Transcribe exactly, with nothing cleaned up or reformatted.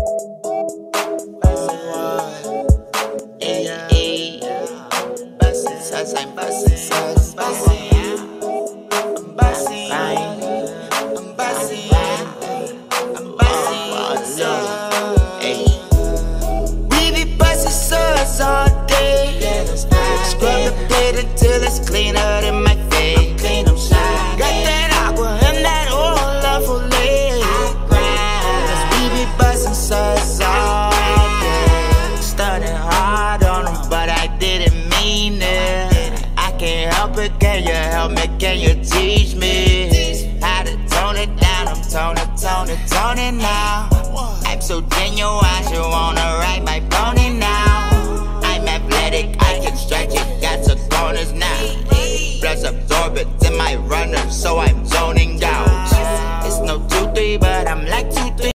I'm bustin', I'm bustin', I'm bustin', I'm bustin', I'm bustin', hey. We be bustin' suds all day. Scrub the plate until it's cleaner than my face. Got that aqua and that oil love for late. We be bustin' suds all day. Studying hard on them, but I didn't mean it. Can't help it, can you help me, can you teach me how to tone it down? I'm toning, toning, toning now. I'm so genuine, you wanna ride my pony now. I'm athletic, I can stretch it, got some corners now. Plus absorb it in my runner, so I'm zoning out. It's no two, three, but I'm like